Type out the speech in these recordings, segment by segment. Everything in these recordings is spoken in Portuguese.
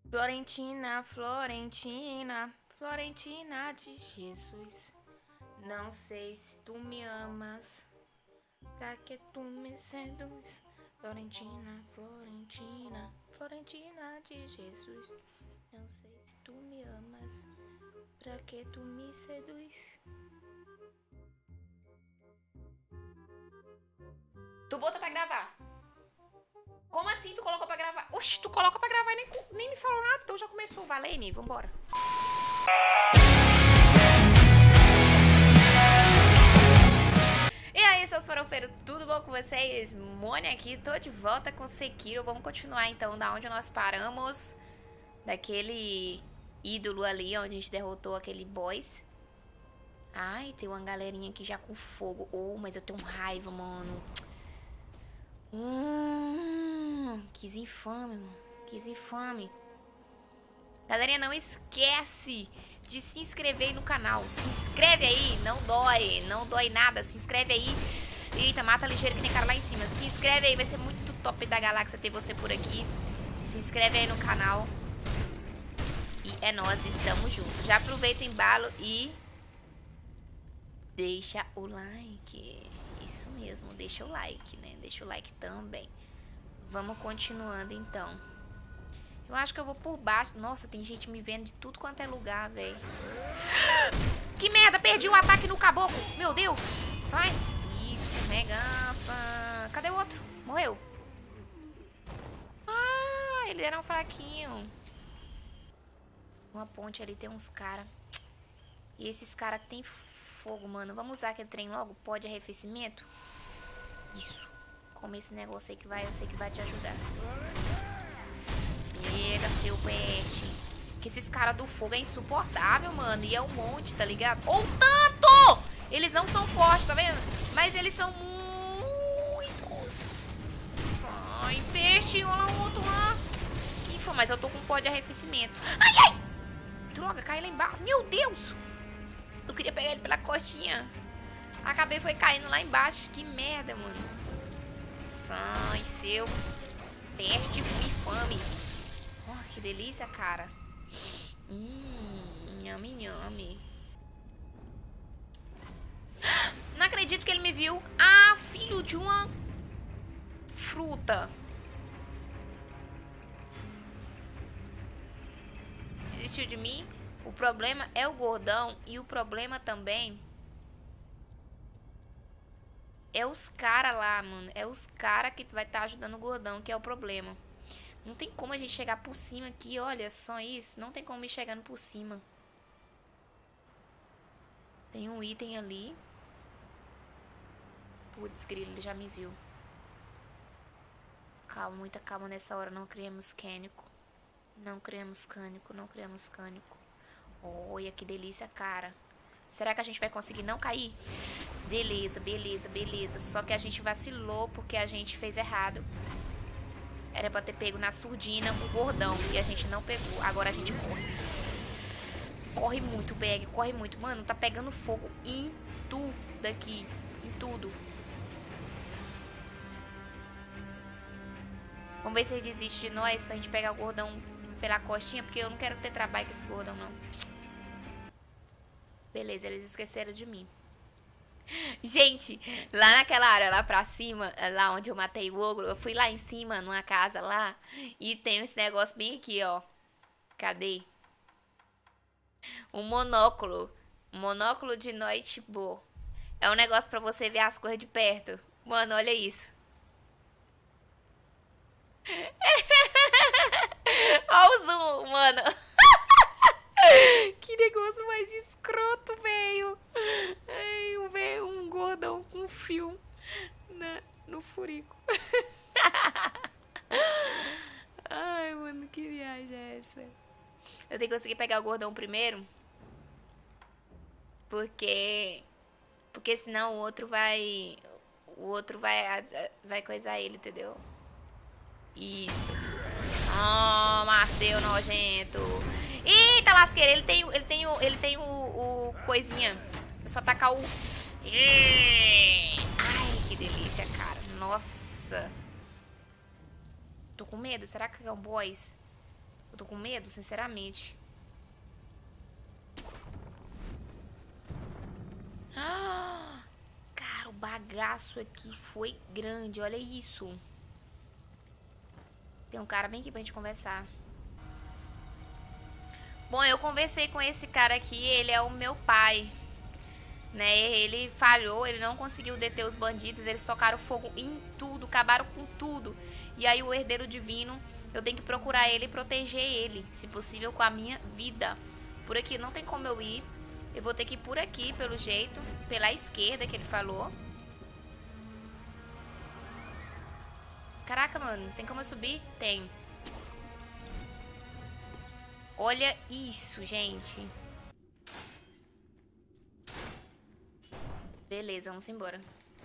Florentina, Florentina, Florentina de Jesus. Não sei se tu me amas, pra que tu me seduz? Florentina, Florentina, Florentina de Jesus. Não sei se tu me amas, pra que tu me seduz? Tu botou pra gravar? Como assim tu colocou pra gravar? Oxi, tu colocou pra gravar e nem me falou nada, então já começou. Valeu-me, vambora. E aí, seus farofeiros, tudo bom com vocês? Mônia aqui, tô de volta com Sekiro. Vamos continuar então da onde nós paramos. Daquele ídolo ali, onde a gente derrotou aquele boss. Ai, tem uma galerinha aqui já com fogo. Oh, mas eu tenho raiva, mano. Quis infame, mano. Quis infame. Galerinha, não esquece de se inscrever aí no canal. Se inscreve aí, não dói nada. Se inscreve aí. Eita, mata ligeiro que tem cara lá em cima. Se inscreve aí, vai ser muito top da galáxia ter você por aqui. Se inscreve aí no canal. E é nós, estamos juntos. Já aproveita o embalo e deixa o like. Isso mesmo, deixa o like, né? Deixa o like também. Vamos continuando então. Eu acho que eu vou por baixo. Nossa, tem gente me vendo de tudo quanto é lugar, velho. Que merda, perdi o ataque no caboclo. Meu Deus. Vai. Isso, regança. Cadê o outro? Morreu. Ah, ele era um fraquinho. Uma ponte ali tem uns caras. E esses caras que tem fogo, mano. Vamos usar aquele trem logo? Pó de arrefecimento? Isso. Come esse negócio aí que vai, eu sei que vai te ajudar. Pega, seu pet. Que esses caras do fogo é insuportável, mano. E é um monte, tá ligado? Ou tanto! Eles não são fortes, tá vendo? Mas eles são muitos. Sai, peixe. Olha lá o outro lá. Que foi? Mas eu tô com pó de arrefecimento. Ai, ai! Droga, cai lá embaixo. Meu Deus! Eu queria pegar ele pela costinha. Acabei foi caindo lá embaixo. Que merda, mano. Sai, seu peste infame. Oh, que delícia, cara. Nhame, nhame. Não acredito que ele me viu. Ah, filho de uma fruta. Desistiu de mim? O problema é o gordão. E o problema também é os caras lá, mano. É os caras que vai estar ajudando o gordão, que é o problema. Não tem como a gente chegar por cima aqui, olha só isso. Não tem como ir chegando por cima. Tem um item ali. Putz, grilo, ele já me viu. Calma, muita calma nessa hora. Não criamos cânico. Não criamos cânico, não criamos cânico. Olha que delícia, cara. Será que a gente vai conseguir não cair? Beleza, beleza, beleza. Só que a gente vacilou porque a gente fez errado. Era pra ter pego na surdina o gordão. E a gente não pegou. Agora a gente corre. Corre muito, Bag. Corre muito. Mano, tá pegando fogo em tudo daqui. Em tudo. Vamos ver se ele desiste de nós pra gente pegar o gordão pela costinha. Porque eu não quero ter trabalho com esse gordão, não. Beleza, eles esqueceram de mim. Gente, lá naquela área, lá pra cima, lá onde eu matei o ogro, eu fui lá em cima, numa casa lá, e tem esse negócio bem aqui, ó. Cadê? Um monóculo. Monóculo de noite boa. É um negócio pra você ver as coisas de perto. Mano, olha isso. Olha o zoom, mano. Que negócio mais escroto, velho. Um gordão com fio no furico. Ai, mano, que viagem é essa? Eu tenho que conseguir pegar o gordão primeiro. Porque senão o outro vai coisar ele, entendeu? Isso. Toma, seu nojento. Eita, lasqueira, ele tem o coisinha. É só tacar o... Ai, que delícia, cara. Nossa. Tô com medo, será que é o boss? Eu tô com medo, sinceramente. Ah, cara, o bagaço aqui foi grande. Olha isso. Tem um cara bem aqui pra gente conversar. Bom, eu conversei com esse cara aqui. Ele é o meu pai, né? Ele falhou, ele não conseguiu deter os bandidos. Eles tocaram fogo em tudo, acabaram com tudo. E aí o herdeiro divino, eu tenho que procurar ele e proteger ele, se possível com a minha vida. Por aqui não tem como eu ir. Eu vou ter que ir por aqui, pelo jeito. Pela esquerda que ele falou. Caraca, mano, tem como eu subir? Tem. Olha isso, gente. Beleza, vamos embora.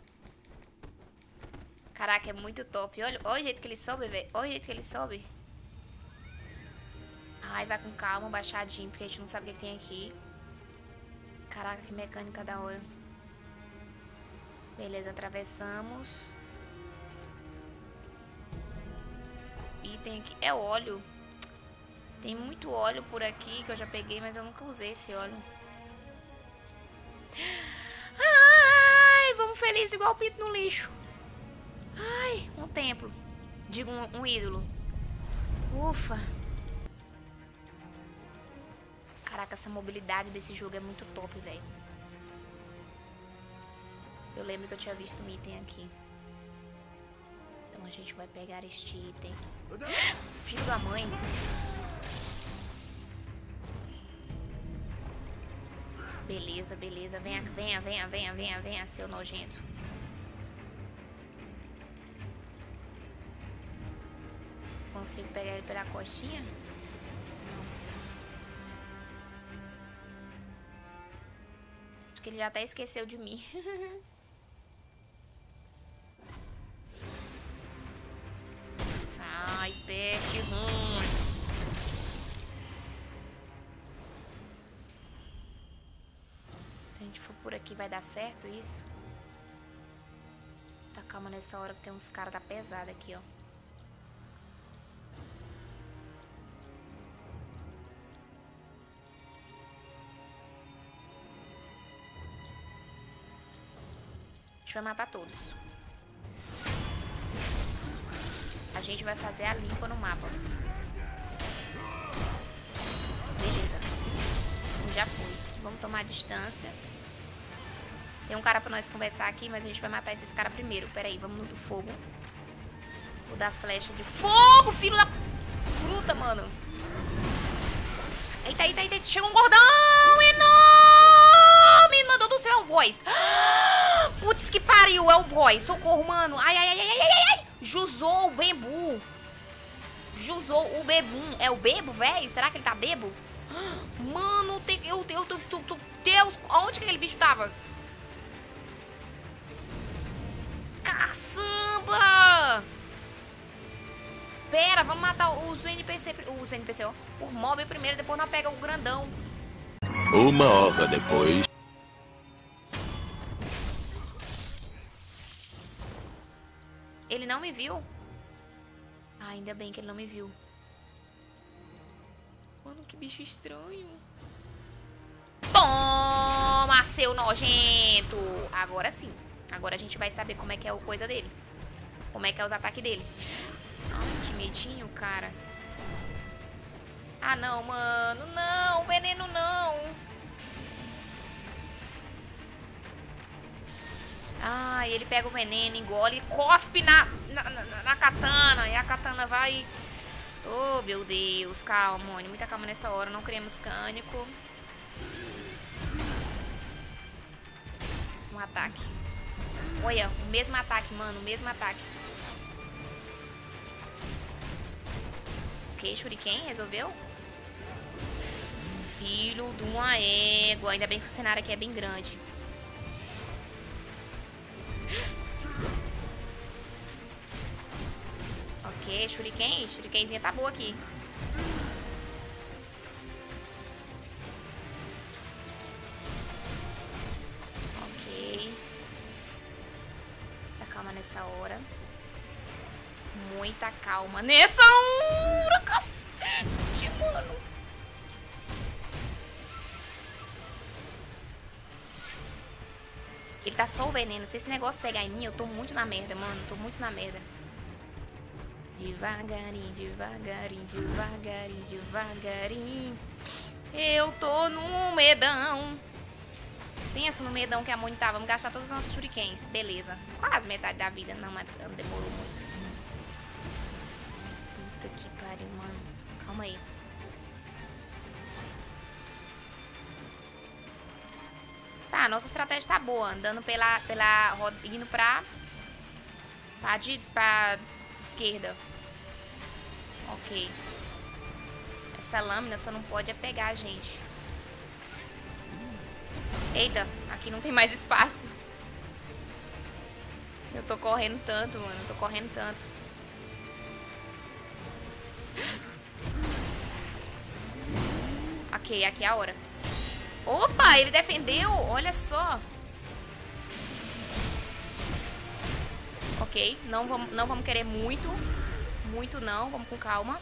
Caraca, é muito top. Olha o jeito que ele sobe, velho. Olha o jeito que ele sobe. Ai, vai com calma, baixadinho, porque a gente não sabe o que tem aqui. Caraca, que mecânica da hora. Beleza, atravessamos. E tem aqui... É óleo. Tem muito óleo por aqui que eu já peguei, mas eu nunca usei esse óleo. Ai, vamos felizes igual o pinto no lixo. Ai, um templo. Digo, um ídolo. Ufa. Caraca, essa mobilidade desse jogo é muito top, velho. Eu lembro que eu tinha visto um item aqui. Então a gente vai pegar este item. Filho da mãe. Beleza, beleza. Venha, venha, venha, venha, venha, venha, seu nojento. Consigo pegar ele pela costinha? Não. Acho que ele já até esqueceu de mim. Sai, peste ruim. Se a gente for por aqui, vai dar certo isso? Tá calma nessa hora que tem uns caras da pesada aqui, ó. A gente vai matar todos. A gente vai fazer a limpa no mapa. Beleza. Já fui. Vamos tomar a distância. Tem um cara pra nós conversar aqui, mas a gente vai matar esses caras primeiro. Pera aí, vamos no do fogo. Vou dar flecha de fogo, filho da fruta, mano. Eita, eita, eita. Chegou um gordão enorme. Mandou do céu, é um boys. Putz, que pariu, é um boy. Socorro, mano. Ai, ai, ai, ai, ai, ai. Jusou o bebu. Jusou o bebum. É o bebo, velho? Será que ele tá bebo? Mano, Deus, onde que aquele bicho tava? Caçamba! Pera, vamos matar os NPC, ó. O mob primeiro, depois nós pega o grandão. Uma hora depois. Ele não me viu? Ah, ainda bem que ele não me viu. Mano, que bicho estranho. Toma, seu nojento. Agora sim. Agora a gente vai saber como é que é a coisa dele. Como é que é os ataques dele. Ai, que medinho, cara. Ah, não, mano. Não, veneno não. Ah, ele pega o veneno, engole e cospe na katana. E a katana vai... Oh, meu Deus. Calma, mano. Muita calma nessa hora. Não queremos cânico. Um ataque. Olha, o mesmo ataque, mano. O mesmo ataque. Ok, Shuriken, resolveu? Filho de uma égua. Ainda bem que o cenário aqui é bem grande. Ok, Shuriken. Shurikenzinha tá boa aqui. Ok. Tá calma nessa hora. Muita calma nessa hora, cacete. tá só o veneno. Se esse negócio pegar em mim, eu tô muito na merda, mano. Tô muito na merda. Devagarinho, devagarinho, devagarinho, devagarinho. Eu tô num medão. Pensa no medão que a Mônica tá. Vamos gastar todos os nossos shurikens. Beleza. Quase metade da vida. Não, mas demorou muito. Puta que pariu, mano. Calma aí. Tá, nossa estratégia tá boa. Andando pela roda, indo pra esquerda. Ok. Essa lâmina só não pode é pegar a gente. Eita, aqui não tem mais espaço. Eu tô correndo tanto, mano. Eu tô correndo tanto. Ok, aqui é a hora. Opa, ele defendeu. Olha só. Ok, não vamos querer muito. Muito não, vamos com calma.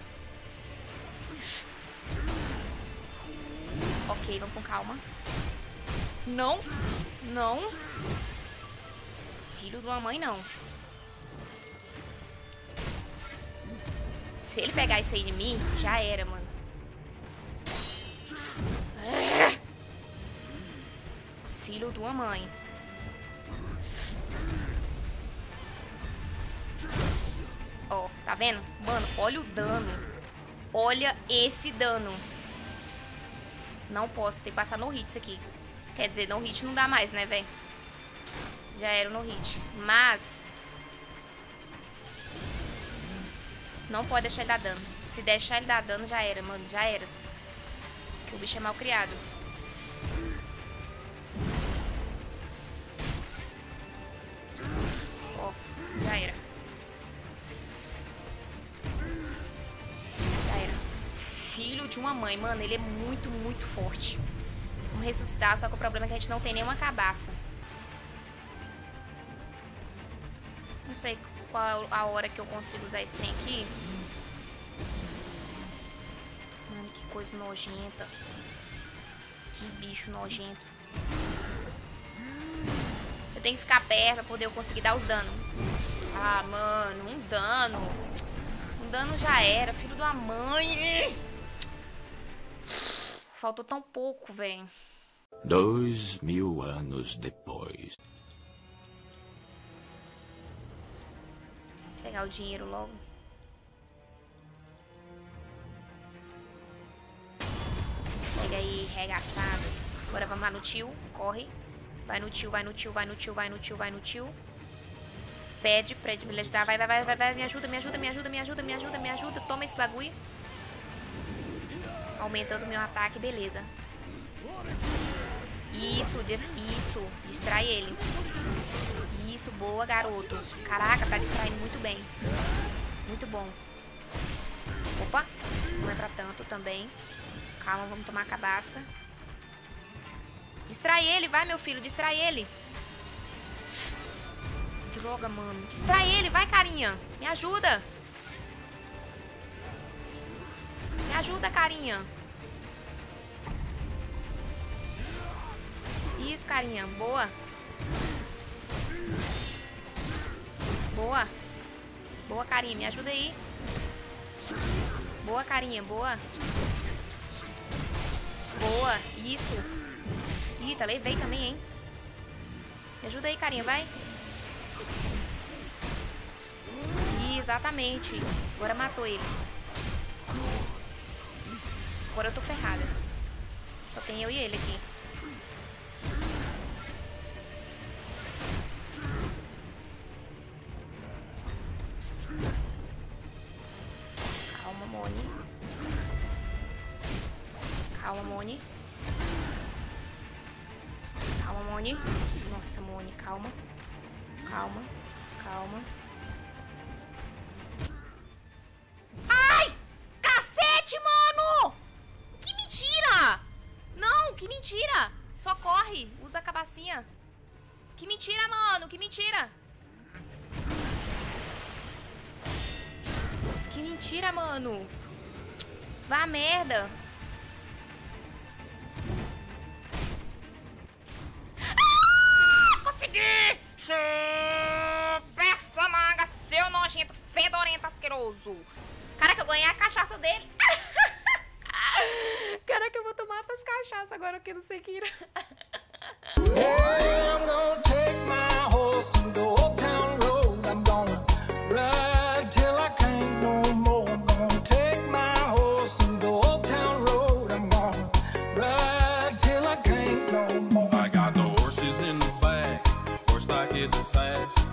Ok, vamos com calma. Não, não. Filho de uma mãe, não. Se ele pegar isso aí de mim, já era, mano. Filho de uma mãe. Ó, tá vendo? Mano, olha o dano. Olha esse dano. Não posso, tem que passar no hit isso aqui. Quer dizer, no hit não dá mais, né, velho? Já era no hit. Mas não pode deixar ele dar dano. Se deixar ele dar dano, já era, mano. Já era. Porque o bicho é mal criado. Ó, já era. Já era. Filho de uma mãe, mano. Ele é muito, muito forte. Vamos ressuscitar, só que o problema é que a gente não tem nenhuma cabaça. Não sei qual a hora que eu consigo usar esse trem aqui. Mano, que coisa nojenta. Que bicho nojento. Eu tenho que ficar perto pra poder eu conseguir dar os danos. Ah, mano, um dano. Um dano já era, filho da mãe. Faltou tão pouco, velho. 2000 anos depois. Vou pegar o dinheiro logo. Pega aí, regaçado. Agora vamos lá no tio. Corre. Vai no tio, vai no tio, vai no tio, vai no tio, vai no tio. Pede pra ele me ajudar. Vai, vai, vai, vai, vai. Me ajuda, me ajuda, me ajuda, me ajuda, me ajuda, me ajuda. Toma esse bagulho. Aumentando meu ataque, beleza. Isso, isso. Distrai ele. Isso, boa, garoto. Caraca, tá distraindo muito bem. Muito bom. Opa, não é pra tanto também. Calma, vamos tomar a cabaça. Distrai ele, vai, meu filho, distrai ele. Droga, mano. Distrai ele, vai, carinha. Me ajuda. Me ajuda, carinha. Isso, carinha. Boa. Boa. Boa, carinha. Me ajuda aí. Boa, carinha. Boa. Boa. Isso. Eita, levei também, hein? Me ajuda aí, carinha. Vai. Exatamente. Agora matou ele. Agora eu tô ferrada. Só tem eu e ele aqui. Calma, Moni. Calma, Moni. Calma, Moni. Nossa, Moni, calma. Calma, calma. Ai! Cacete, mano! Que mentira! Não, que mentira! Só corre, usa a cabacinha. Que mentira, mano, que mentira! Que mentira, mano! Vá a merda! Ah! Consegui! fedorento, asqueroso. Caraca, eu ganhei a cachaça dele. Caraca, eu vou tomar as cachaças agora que eu não sei que irá. I'm gonna take my horse to the old town road. I'm gonna ride till I can't no more. I'm gonna take my horse to the old town road. I'm gonna ride till I can't no more. I got the horses in the back, horse like it's a task.